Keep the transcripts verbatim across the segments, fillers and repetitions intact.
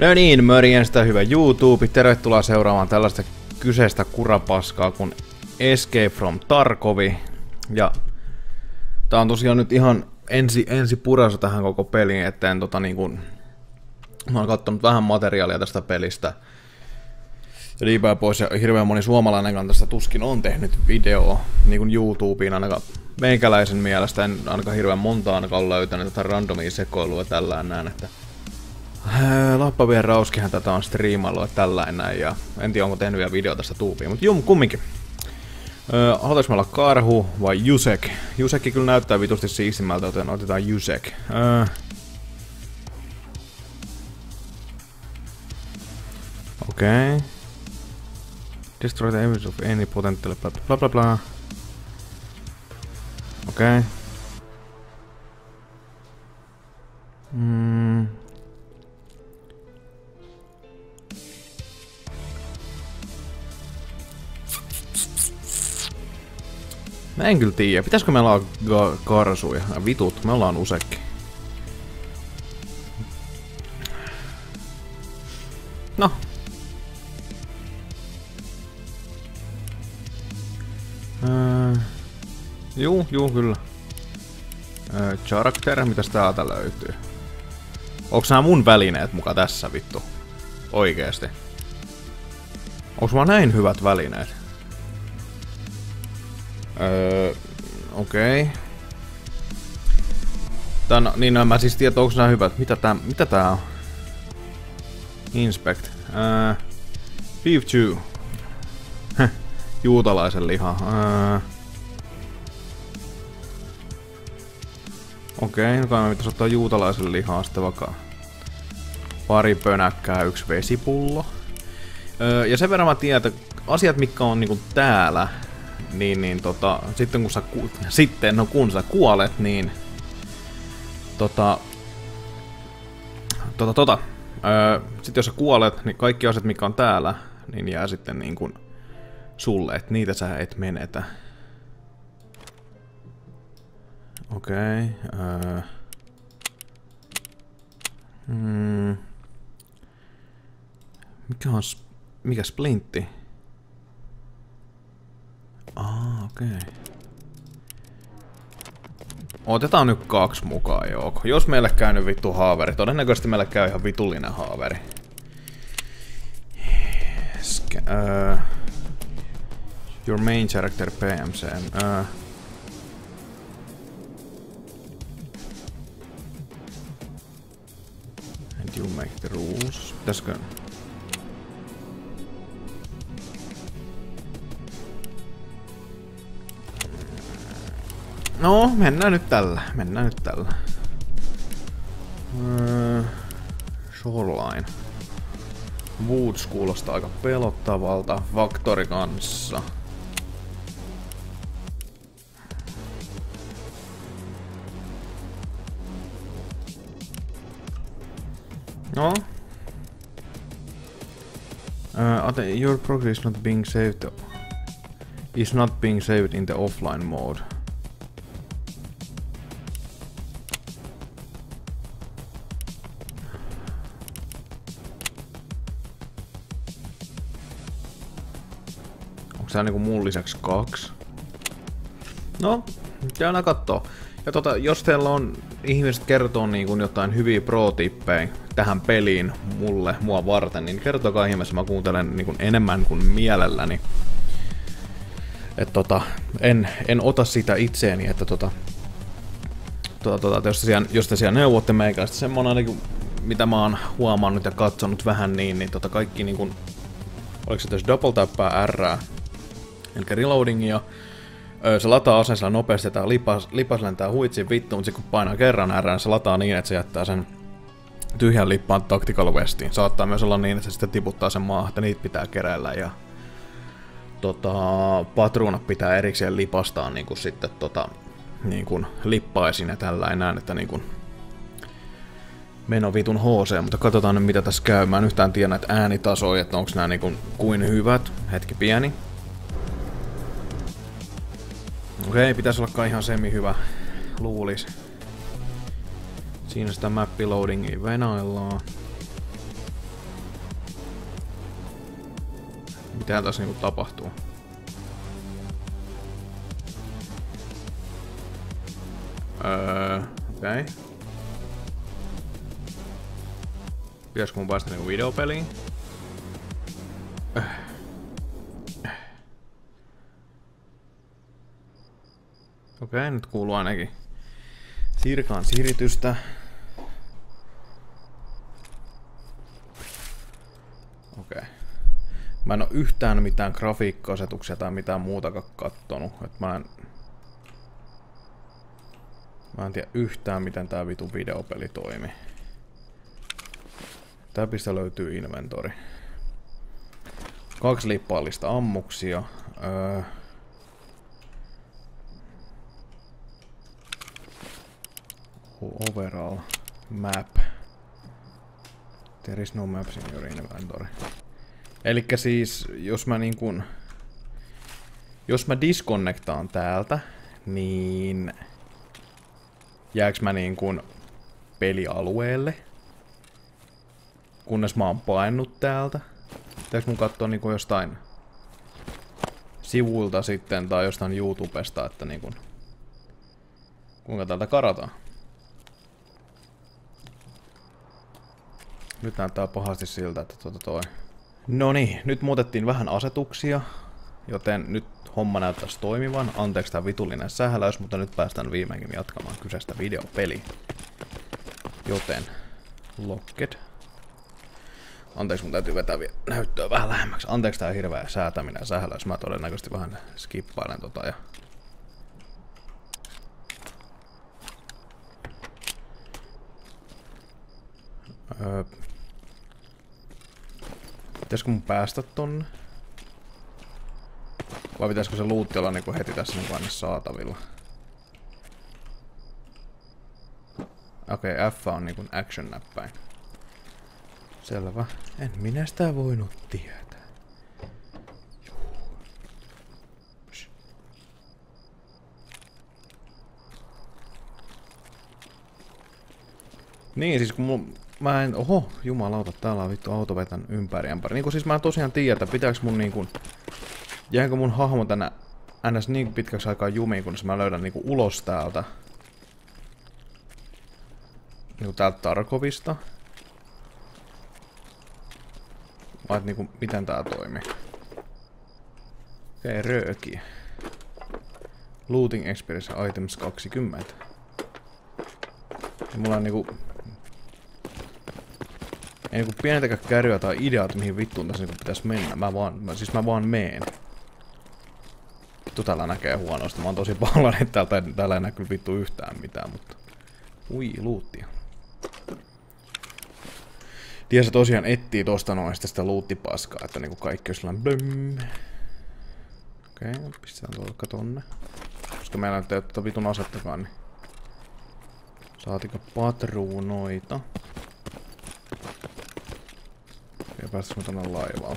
No niin, morjesta, hyvä YouTube. Tervetuloa seuraamaan tällaista kyseistä kurapaskaa kuin Escape from Tarkov. Ja tää on tosiaan nyt ihan ensi, ensi purasu tähän koko peliin, eteen tota niin kun, mä oon kattonut vähän materiaalia tästä pelistä. Ja niin päin pois, ja hirveän moni suomalainen tästä tuskin on tehnyt videoa niin kuin YouTubeen, ainakaan meikäläisen mielestä. En ainakaan hirveän monta ainakaan löytänyt tätä randomia sekoilua tällään näin, että Lappavien Rauskihan tätä on striimaillut tällään näin, ja en tiedä onko tehnyt vielä video tästä tuubiin, mutta jum, kumminkin. Öö, halutais me olla Karhu vai Jusek? Jusekki kyllä näyttää vitusti siistimältä, joten otetaan Jusek. Öö. Okei. Okay. Destroy the evidence of any potential bla bla bla bla. Okei. Okay. Mm. Mä en kyllä tiedä. Pitäisikö meillä olla karsuja? Vitut, me ollaan usekki. No. Öö, juu, juu, kyllä. Öö, character, mitäs täältä löytyy? Onks nää mun välineet muka tässä, vittu? Oikeesti. Onks mä näin hyvät välineet? Öö, okei. Okay. Tän, niin no, mä siis tiedän, onko nää hyvät. Mitä tää, mitä tää on? Inspect. Öö, beef chew. Heh, juutalaisen liha. Öö. Okei, okay, no kai mä pitäis ottaa juutalaisen lihaa sitten vaikka pari pönäkkää, yksi vesipullo. Öö, ja sen verran mä tiedän, että asiat mitkä on niinku täällä, niin, niin tota, sitten kun sä, ku, sitten, no kun sä kuolet, niin tota, tota, tota, öö, sitten jos sä kuolet, niin kaikki asiat, mikä on täällä, niin jää sitten niin kuin sulle, että niitä sä et menetä. Okei, okay, öö, mm, mikä on, mikä splintti? Ah, okei. Okay. Otetaan nyt kaksi mukaan, joo. Jos meille käy nyt vittu haaveri, todennäköisesti meille käy ihan vitullinen haaveri. Uh, your main character P M C. Uh. And you make the rules. Pitäisikö? No, mennään nyt tällä. Mennään nyt tällä. Öö, Shoreline. Woods kuulostaa aika pelottavalta. Factory kanssa. No. Uh, your progress is not being saved. Is not being saved in the offline mode. Tää niinku mun lisäksi kaksi. No, käydään kattoo. Ja tota, jos teillä on ihmiset kertoo niinku jotain hyviä pro-tippejä tähän peliin mulle, mua varten, niin kertokaa ihmeessä, mä kuuntelen niinku enemmän kuin mielelläni. Et tota, en, en ota sitä itseeni, että tota, tota, tota jos, te siellä, jos te siellä neuvotte meikäläistä, semmonen ainakin, mitä mä oon huomannut ja katsonut vähän niin, niin tota kaikki niinku, oliko se tässä double tappaa R, eli reloadingia, se lataa aseensilla nopeasti, että lipas, lipas lentää huitsin vittu, mutta kun painaa kerran R, niin se lataa niin, että se jättää sen tyhjän lippaan tactical vestiin. Saattaa myös olla niin, että se sitten tiputtaa sen maahan, että niitä pitää keräillä ja tota, patruunat pitää erikseen lipastaa niin kuin sitten tota, niin kuin lippaisin ja tällainen näin, että niin kuin meno vitun H C, mutta katsotaan nyt mitä tässä käy. Mä en yhtään tiedä näitä äänitasoja, että onko nämä niin kuin, kuin hyvät. Hetki pieni. Okei, pitäisi olla kai ihan semi hyvä. Luulis. Siinä sitä mappiloadingia venaillaan. Mitähän tässä niinku tapahtuu? Öö, okei. Okay. Pitäisikö mun päästä niinku videopeliin? Äh. Okei, okay, nyt kuuluu ainakin Sirkaan siritystä. Okei. Okay. Mä en oo yhtään mitään grafiikka-asetuksia tai mitään muutakaan kattonut. Et mä en... Mä en tiedä yhtään miten tää vitu videopeli toimii. Täpistä löytyy inventori. Kaksi lippaallista ammuksia. Öö... Overall map. There is no maps in your inventory. Elikkä siis, jos mä niin kun... Jos mä disconnectaan täältä, niin... Jääks mä niin kun pelialueelle? Kunnes mä oon painut täältä. Pitääks mun kattoo niin kun jostain sivuilta sitten, tai jostain YouTubesta, että niin kun... Kuinka täältä karataan? Nyt näyttää pahasti siltä, että tuota toi... No niin, nyt muutettiin vähän asetuksia, joten nyt homma näyttäisi toimivan. Anteeksi tää vitullinen sähläys, mutta nyt päästään viimeinkin jatkamaan kyseistä videopeliä. Joten... Locked. Anteeksi, mun täytyy vetää vielä näyttöä vähän lähemmäksi. Anteeksi tää hirveä säätäminen ja sähläys. Mä todennäköisesti vähän skippailen tota ja... Öö... Pitäisikö mun päästä tonne? Vai pitäisikö se lootti olla niinku heti tässä niinku aina saatavilla? Okei, okay, F on niinku action näppäin. Selvä. En minä sitä voinut tietää. Niin, siis kun mun... Mä en... Oho, jumalauta, täällä on vittu auto vetän ympäri ämpäri. Niinku siis mä en tosiaan tiedä, että pitääks mun niinku... Jäänkö mun hahmo tänä ns niin pitkäksi aikaa jumiin, kunnes mä löydän niinku ulos täältä. Niinku täältä Tarkovista. Vai et niinku, miten tää toimii? Okei, okay, röökiä. Looting experience items kaksikymmentä. Ja mulla on niinku... Ei niinku pienetäkään kärryä tai ideaa, että mihin vittuun tässä niinku pitäis mennä. Mä vaan, mä, siis mä vaan meen. Vittu täällä näkee huonosti. Mä oon tosi pahoillani, että täältä, täällä ei näe kyllä vittu yhtään mitään, mutta... Ui, luuttia. Tiesä tosiaan etsii tosta noin sitä luuttipaskaa, että niinku kaikki on sellainen blöm. Okei, okay, pistetään tuolta tonne. Koska meillä nyt ei ole tuota vitun asettakaan, niin... Saatiko patruunoita? Ja päästäisikö tonne laivalle?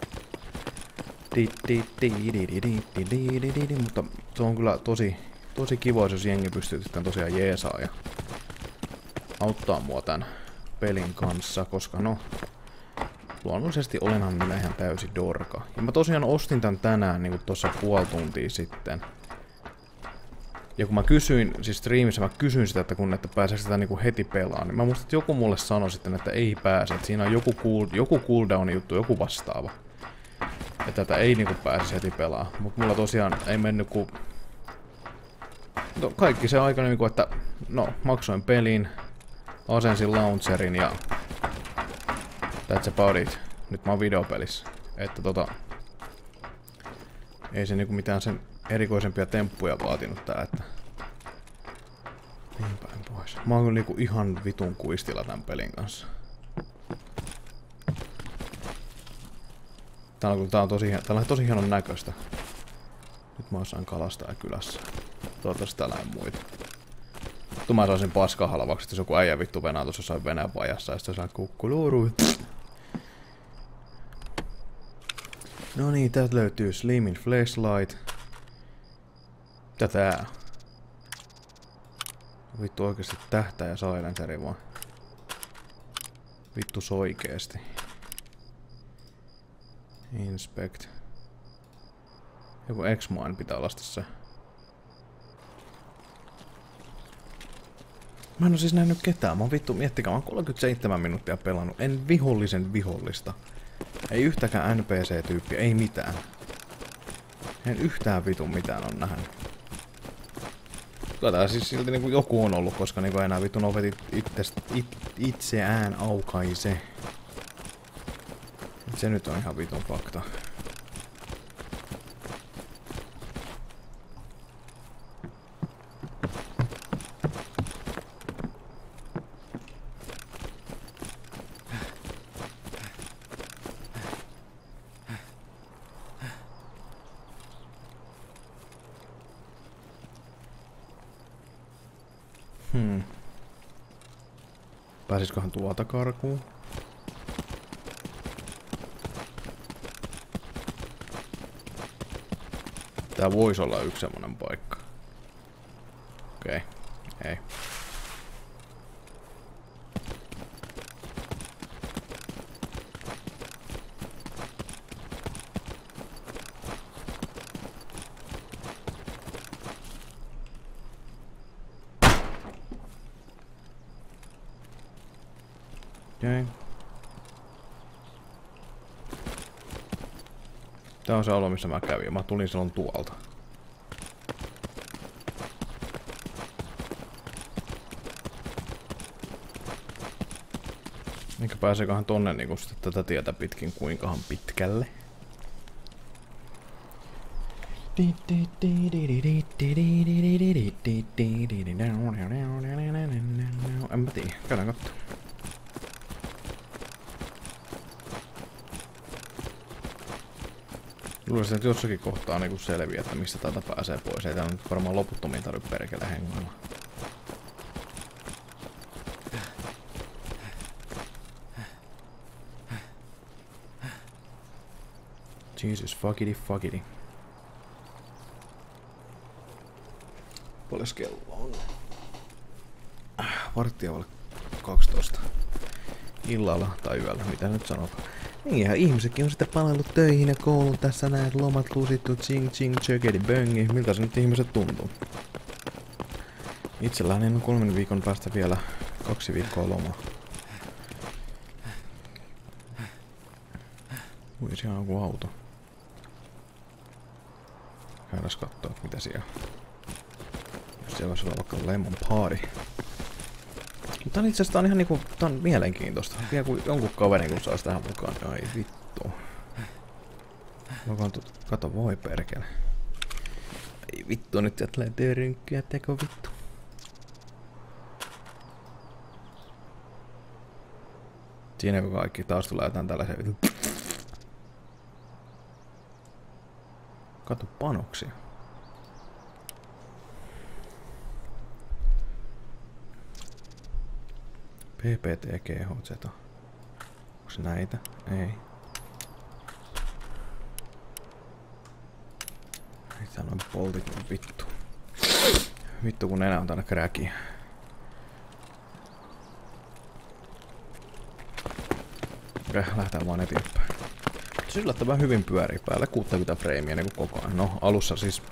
Mutta se on kyllä tosi, tosi kiva, jos jengi pystyy sitten tosiaan jeesaa ja auttaa mua tän pelin kanssa, koska no... Luonnollisesti olenhan minä ihan täysi dorka. Ja mä tosiaan ostin tän tänään niinku tossa puoli tuntia sitten. Ja kun mä kysyin, siis striimissä mä kysyin sitä, että kun että pääseekö sitä niinku heti pelaan, niin mä muistan, että joku mulle sanoi sitten, että ei pääse, että siinä on joku, cool, joku cooldown juttu, joku vastaava. Että tätä ei niinku pääse heti pelaa. Mut mulla tosiaan ei mennyt ku... No, kaikki se aika niinku, että no, maksoin pelin, asensin launcherin ja... That's about it. Nyt mä oon videopelissä. Että tota... Ei se niinku mitään sen erikoisempia temppuja vaatinut tää, että... Niin päin pois. Mä oon kyllä niinku ihan vitun kuistilla tän pelin kanssa. Tää on, tää on tosi, tää on tosi hienon näköistä. Nyt mä osaan kalastaa kylässä. Toivottavasti täällä ei muita. Vittu mä saisin paskahalvaksi, että jos joku äijä vittu venää tuossa jossain Venäjän vajassa ja sitten saa kukkuluuru. No niin, täältä löytyy Slimin Flashlight. Mitä tää? Vittu oikeesti tähtää ja silenceri vaan. Vittu soikeesti. Inspect. Joku X-Mine pitää olla se. Mä en oo siis nähnyt ketään. Mä oon vittu, miettikää, mä oon kolmekymmentäseitsemän minuuttia pelannut. En vihollisen vihollista. Ei yhtäkään N P C-tyyppiä, ei mitään. En yhtään vitun mitään on nähnyt. Kyllä tää siis silti niinku joku on ollut, koska niinku enää vitun opetit itse, it, itseään aukaise. Se nyt on ihan vitun fakta. Hmm. Pääsiskohan tuota karkuun? Tää voisi olla yksi semmonen paikka. Okei, okay. Ei. Okei. Tää on se alue, missä mä kävin. Mä tulin silloin tuolta. Eikä pääseeköhän tonne niinku sitten tätä tietä pitkin kuinkahan pitkälle? En mä tiedä. Käydään kattoo. Luulisin, että jossakin kohtaa niinku selviää, että mistä täältä pääsee pois. Ei täällä nyt varmaan loputtomiin tarvitse perkele hengailla. Jesus fuckity fuckity. Paljonko kello on? Varttia vaille kaksitoista. Illalla tai yöllä, mitä nyt sanotaan. Niin, ja ihmisetkin on sitten palellut töihin ja kouluun tässä näet lomat lusittu, ching ching chökedi böngi. Miltä se nyt ihmiset tuntuu? Itselläni on kolmen viikon päästä vielä kaksi viikkoa lomaa. Ui, siellä on joku auto. Käydäs kattoo, mitä siellä. Jos siellä voisi olla vaikka lemon party. Mutta itse asiassa tää on ihan niinku, tää on mielenkiintoista. Vielä kun jonkun kaverin kun saisi tähän mukaan, niin ai vittu. Kato, voi perkele. Ei vittu, nyt sieltä tulee törynkkyä, teko vittu. Siinä kun kaikki taas tulee jotain tällaisia vittu. Kato panoksia. P P T G H Z. Onks näitä? Ei. Mitä noin poltit on vittu. Vittu kun enää on tänne kräkiä. Okei, lähtee vaan eteenpäin. Se yllättävän hyvin pyörii päällä kuusikymmentä freimiä niin kuin koko ajan. No alussa siis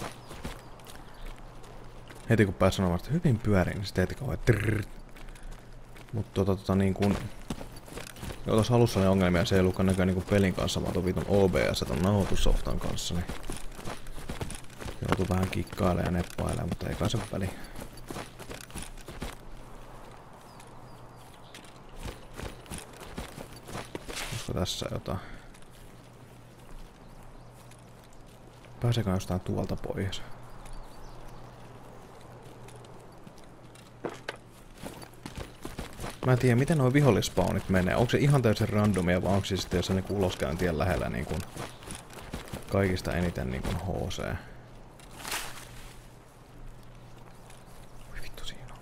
heti kun pääsi sanomaan, että hyvin pyörii, niin sitten heti kauan trrrr. Mutta tota, tota niin kun... Joo, tossa alussa oli ongelmia, se ei ollutkaan näköjään niinku pelin kanssa, vaan tuon vitun O B S ton nauhoitussoftan kanssa, niin... Joutuu vähän kikkailemaan ja neppailemaan, mutta ei kai se väliä. Olisiko tässä jotain? Pääseekö jostain tuolta pois? Mä en tiedä, miten nuo vihollispaunit menee. Onko se ihan täysin randomia vai onko se sitten, jos se niinku uloskäyn tien lähellä niin kun kaikista eniten niin kun H C? Oi vittu siinä on.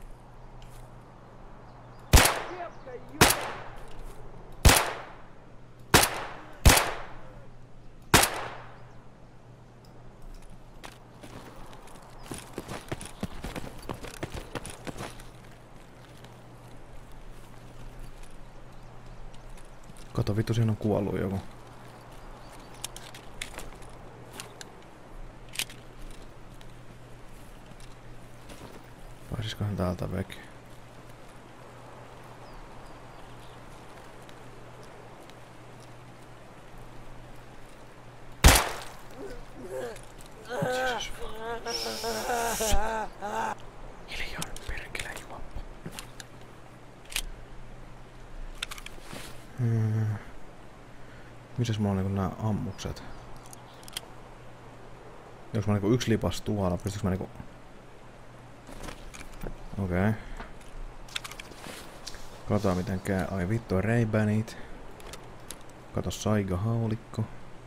Kato vittu, siinä on kuollut joku. Pääsiskohan täältä veki? Hiljaa perkele juoppa. Hmm. Mitäs mulla on niinku nää ammukset? Jos mä niinku yksi lipas tuolla, pystyks mä niinku... Okei. Okay. Katsotaan miten käy. Ai vittu, Ray-Banit. Kato Saiga-haulikko.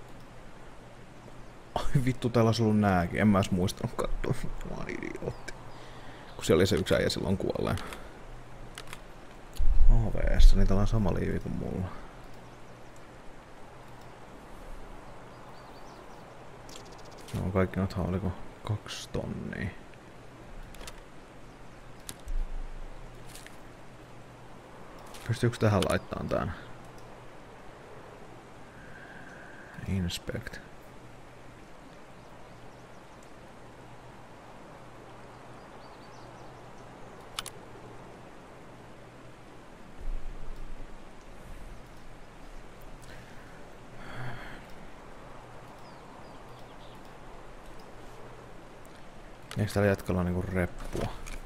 Ai vittu, täällä olisi ollut nääkin. En mä edes muistanut katsoa. Mä oon idiootti. Kun siellä oli se yksi äijä silloin kuolleen. A V S, niin täällä on sama liivi kuin mulla. No kaikki noit hauliko kaksi tonnia. Pystyykö tähän laittamaan tän? Inspect. Eikö täällä jatkalla niinku reppua?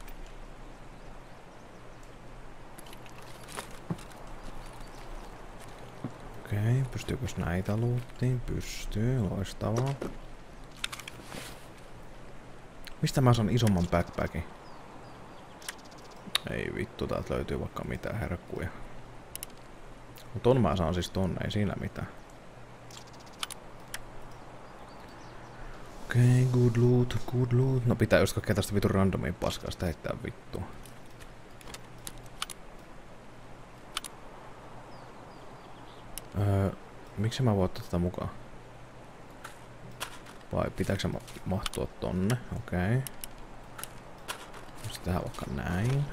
Okei, pystyykö näitä luuttiin? Pystyy, loistavaa. Mistä mä saan isomman backpackin? Ei vittu, täältä löytyy vaikka mitään herkkuja. Mut ton mä saan siis tonne, ei siinä mitään. Okei, okay, good loot, good loot. No pitää just kaikkea tästä vitun randomiin paskasta heittää vittua. Öö, miksi mä voin ottaa tätä mukaan? Vai pitääkö se ma mahtua tonne? Okei. Okay. Sitten tehdään vaikka näin.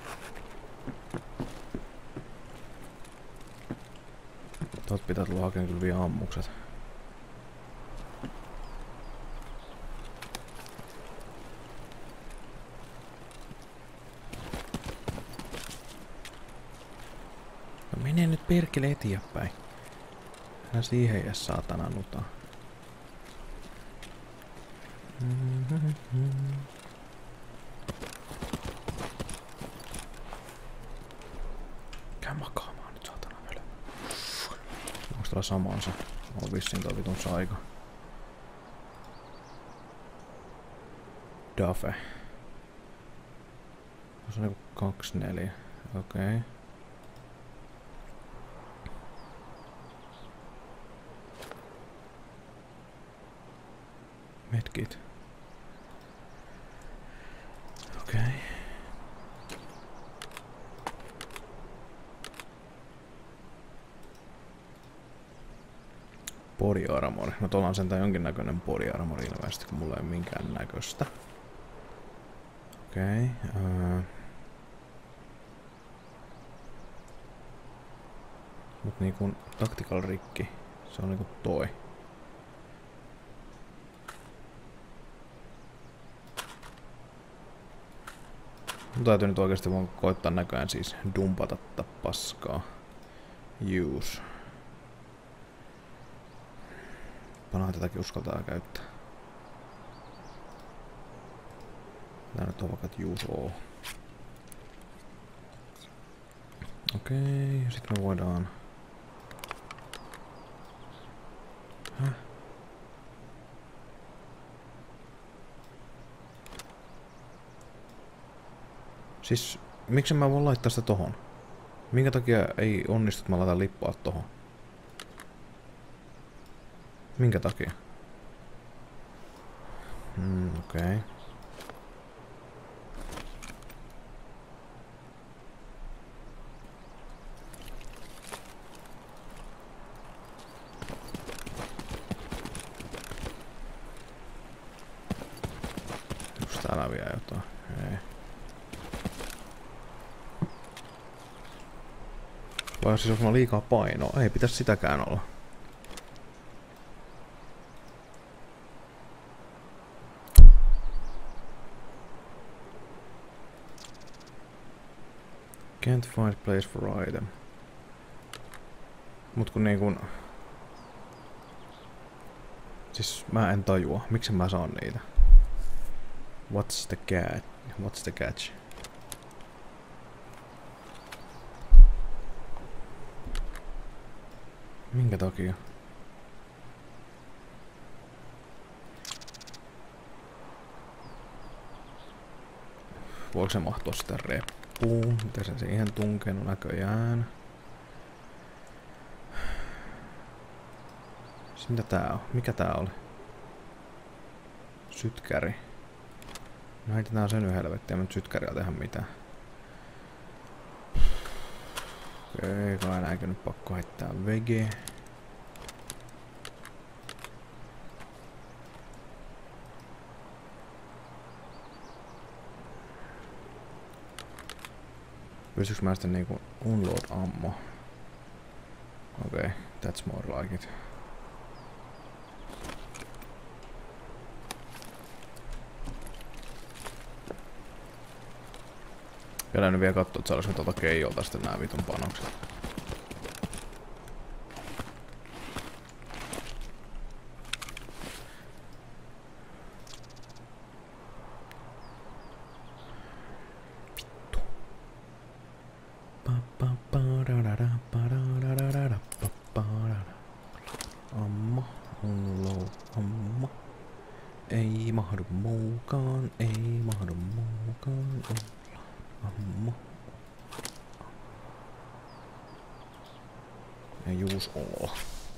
Tuot pitää tulla hakemaan kyllä vielä ammukset. No menee nyt perkele eteenpäin. Hän siihen ja saatana nuta. Käy makaamaan nyt saatana vielä. Onks täällä samansa? On vissiin toi vitun Saiga. Dafe. Se on niinku kaksi neljä. Okei. Okay. Medkit. Okei. Okay. Body armor. No tuolla on sentään jonkinnäköinen body armor ilmeisesti, kun mulla ei ole minkään näköistä. Okei. Okay. Uh. Mut niinku tactical rikki. Se on niinku toi. Mun täytyy nyt oikeesti vaan koittaa näköjään siis dumpata tätä paskaa. Use. Panahan tätäkin uskaltaa käyttää. Tää nyt on vaikka use all. Okei, ja sit me voidaan... Häh? Siis, miksi mä voin laittaa sitä tohon? Minkä takia ei onnistu, että mä laitan lippua tohon? Minkä takia? Hmm, okei. Okay. Onks täällä vielä jotain? Ei. Vai siis onko mulla liikaa painoa? Ei pitäisi sitäkään olla. Can't find place for item. Mut kun niinkun... Siis mä en tajua. Miksi mä saan niitä? What's the catch? What's the catch? Minkä takia? Voiko se mahtua sitä reppuun? Miten se siihen tunkenut näköjään? Mitä tää on? Mikä tää oli? Sytkäri. No heitetään sen yhden helvettiä, mutta sytkärillä tehdä mitään. Okei, kai näinkö nyt pakko heittää vege. Pystyykö mä sitten niinku unload ammo? Okei, okay, that's more like it. Vielä nyt vielä kattoo, että saadaanko me tuota keijolta sitten nää vitun panokset. Ammo, unload, ammo. Ei mahdu muukaan, ei mahdu muukaan. Ammo. Ja juus oo.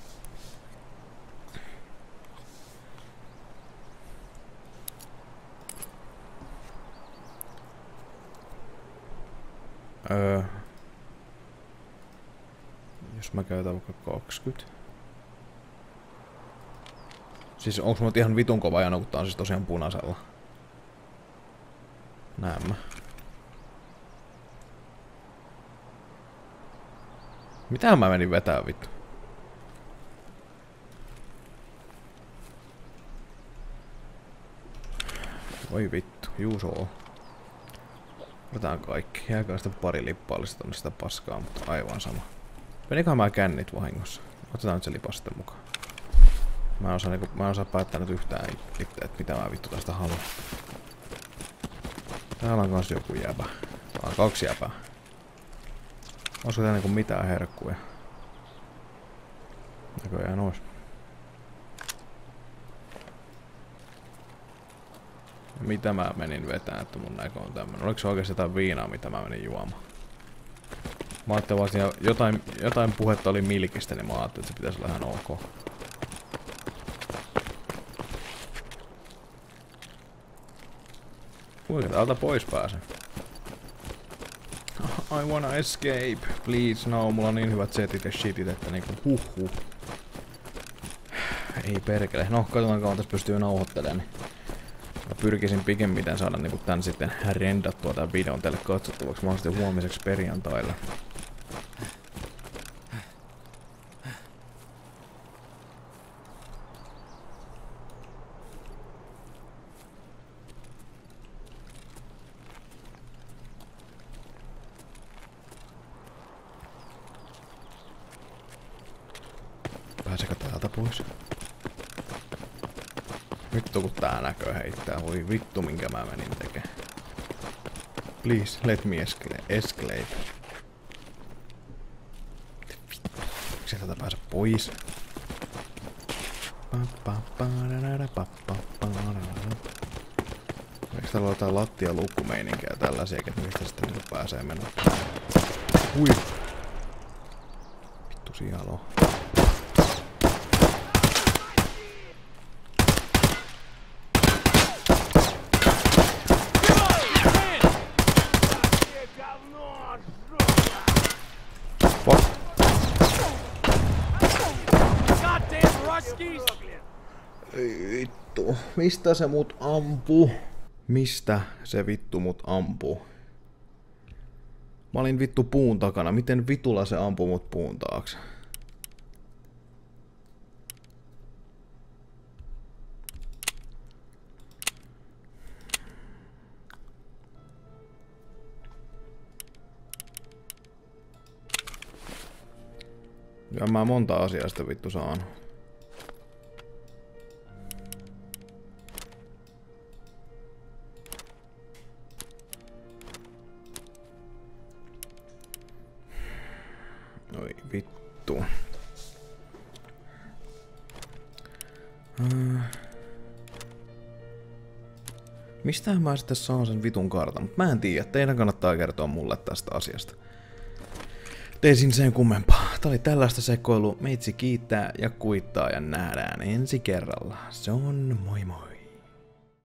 Öö. Jos mä käytän vaikka kaksikymmentä. Siis onks mut ihan vitun kova jano, kun tää on siis tosiaan punaisella? Näen mä. Mitähän mä menin vetää vittu? Voi vittu, juusoo. Otetaan kaikki. Jääkää sitä pari lippaallista tonne sitä paskaa, mutta aivan sama. Meniköhän mä kännit vahingossa? Otetaan nyt se lipas sitten mukaan. Mä en osaa, niinku, mä en osaa päättää nyt yhtään itse, että mitä mä vittu tästä haluan. Täällä on kans joku jäbä. Täällä on kaksi jäbää. Olisiko täällä niinku mitään herkkuja? Näköjään ois. Mitä mä menin vetään, että mun näkö on tämmönen? Oliko se oikeesti jotain viinaa, mitä mä menin juomaan? Mä ajattelin vaan siinä jotain, jotain puhetta oli milkistä, niin mä ajattelin, että se pitäisi olla ihan ok. Kuinka täältä pois pääsen? I wanna escape, please. No, mulla on niin hyvät setit ja shitit, että niinku huh huh. Ei perkele. No, katsotaan kauan tässä pystyy nauhoittelemaan. Niin mä pyrkisin pikemmiten saada niinku tän sitten rendattua tän videon teille katsottavaksi mahdollisesti huomiseksi perjantaille. Pääsekö täältä pois? Vittu kun tää näkö heittää. Voi vittu minkä mä menin tekee. Please, let me escape. escape. Miksi täältä pääse pois? Eikö täällä ole jotain lattialukkumeininkiä ja tällaisia, että mistä sitten niinku pääsee mennä? Hui! Vittu sialo. Ei vittu. Mistä se mut ampuu? Mistä se vittu mut ampuu? Mä olin vittu puun takana. Miten vitulla se ampuu mut puun taakse? Ja mä monta asiaa sitä vittu saan. Oi vittu. Äh. Mistähän mä sitten saan sen vitun kartan? Mut mä en tiedä, teidän kannattaa kertoa mulle tästä asiasta. Teisin sen kummempaa. Tää oli tällaista sekoilu. Meitsi kiittää ja kuittaa ja nähdään ensi kerralla. Se on moi moi.